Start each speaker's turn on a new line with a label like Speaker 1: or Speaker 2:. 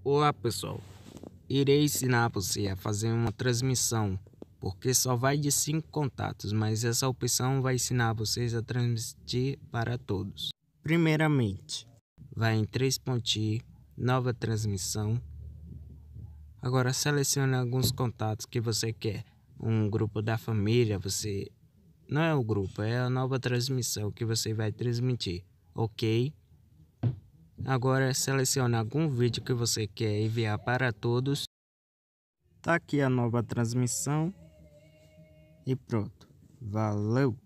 Speaker 1: Olá pessoal, irei ensinar você a fazer uma transmissão, porque só vai de 5 contatos, mas essa opção vai ensinar vocês a transmitir para todos. Primeiramente, vai em 3 pontinhos, nova transmissão. Agora selecione alguns contatos que você quer, um grupo da família, não é o grupo, é a nova transmissão que você vai transmitir, ok? Agora selecione algum vídeo que você quer enviar para todos. Tá aqui a nova transmissão e pronto. Valeu!